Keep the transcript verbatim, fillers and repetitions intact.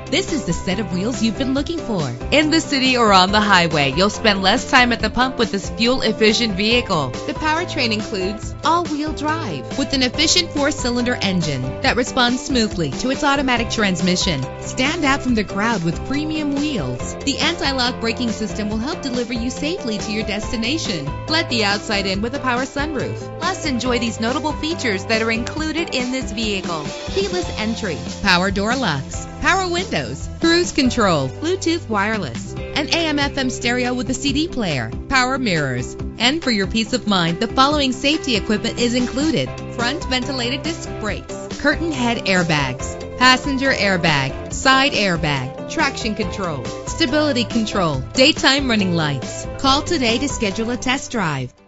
This is the set of wheels you've been looking for. In the city or on the highway, you'll spend less time at the pump with this fuel-efficient vehicle. The powertrain includes all-wheel drive with an efficient four-cylinder engine that responds smoothly to its automatic transmission. Stand out from the crowd with premium wheels. The anti-lock braking system will help deliver you safely to your destination. Let the outside in with a power sunroof. Plus, enjoy these notable features that are included in this vehicle: keyless entry, power door locks, power windows, cruise control, Bluetooth wireless, an A M F M stereo with a C D player, power mirrors. And for your peace of mind, the following safety equipment is included: front ventilated disc brakes, curtain head airbags, passenger airbag, side airbag, traction control, stability control, daytime running lights. Call today to schedule a test drive.